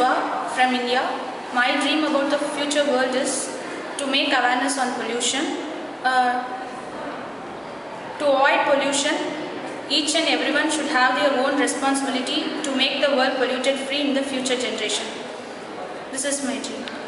Subha from India. My dream about the future world is to make awareness on pollution. To avoid pollution, each and everyone should have their own responsibility to make the world polluted free in the future generation. This is my dream.